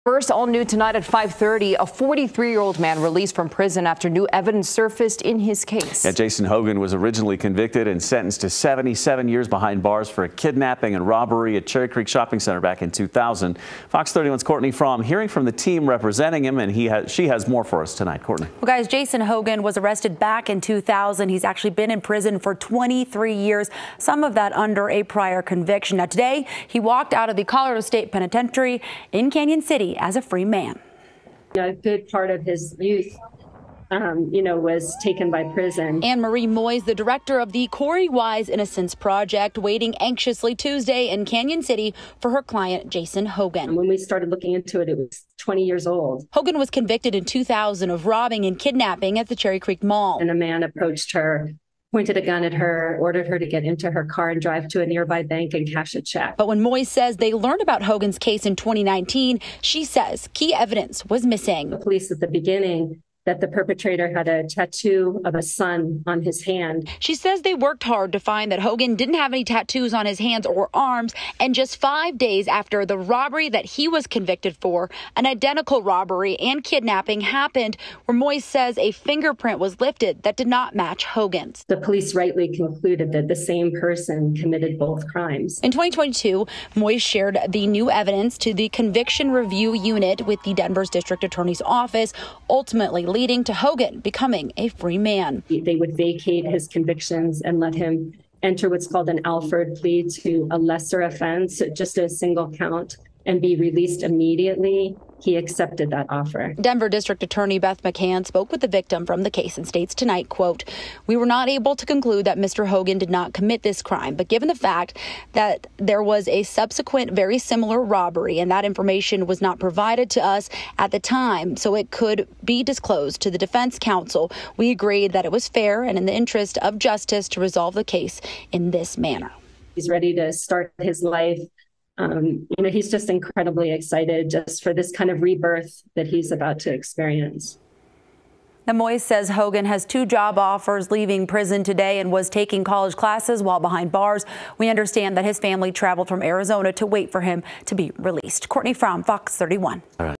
First, all new tonight at 5:30, a 43-year-old man released from prison after new evidence surfaced in his case. Yeah, Jason Hogan was originally convicted and sentenced to 77 years behind bars for a kidnapping and robbery at Cherry Creek Shopping Center back in 2000. Fox 31's Courtney Fromm hearing from the team representing him, and she has more for us tonight. Courtney. Well, guys, Jason Hogan was arrested back in 2000. He's actually been in prison for 23 years, some of that under a prior conviction. Now, today, he walked out of the Colorado State Penitentiary in Canyon City as a free man. A good part of his youth, was taken by prison. Anne Marie Moyes, the director of the Corey Wise Innocence Project, waiting anxiously Tuesday in Canyon City for her client, Jason Hogan. When we started looking into it, it was 20 years old. Hogan was convicted in 2000 of robbing and kidnapping at the Cherry Creek Mall. And a man approached her, pointed a gun at her, ordered her to get into her car and drive to a nearby bank and cash a check. But when Moyes says they learned about Hogan's case in 2019, she says key evidence was missing. The police at the beginning that the perpetrator had a tattoo of a sun on his hand. She says they worked hard to find that Hogan didn't have any tattoos on his hands or arms, and just 5 days after the robbery that he was convicted for, an identical robbery and kidnapping happened where Moyes says a fingerprint was lifted that did not match Hogan's. The police rightly concluded that the same person committed both crimes. In 2022, Moyes shared the new evidence to the Conviction Review Unit with the Denver's District Attorney's Office, ultimately leading to Hogan becoming a free man. They would vacate his convictions and let him enter what's called an Alford plea to a lesser offense, just a single count, and be released immediately. He accepted that offer. Denver District Attorney Beth McCann spoke with the victim from the case and states tonight, quote, "We were not able to conclude that Mr. Hogan did not commit this crime, but given the fact that there was a subsequent very similar robbery and that information was not provided to us at the time, so it could be disclosed to the defense counsel, we agreed that it was fair and in the interest of justice to resolve the case in this manner." He's ready to start his life. He's just incredibly excited just for this kind of rebirth that he's about to experience. Now, Moyes says Hogan has 2 job offers leaving prison today and was taking college classes while behind bars. We understand that his family traveled from Arizona to wait for him to be released. Courtney Fromm, Fox 31. All right.